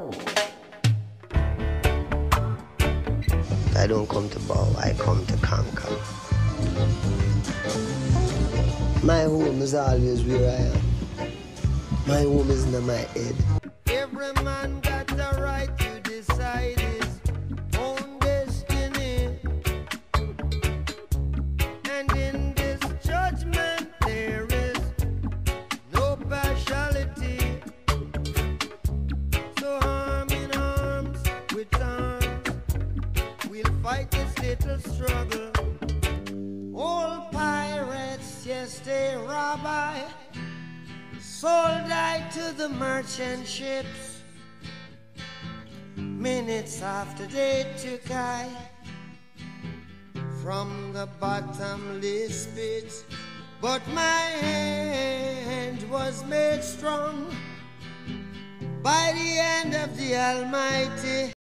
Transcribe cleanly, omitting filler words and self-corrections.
I don't come to bow, I come to conquer. My home is always where I am. My home is in my head. Every man got the right to decide his own destiny. And in this judgment there is no partiality. So arm in arms with arms, we'll fight this little struggle. All pirates, yes, they rob I. Sold I to the merchant ships. Minutes after they took I from the bottomless pit. But my hand was made strong by the hand of the Almighty.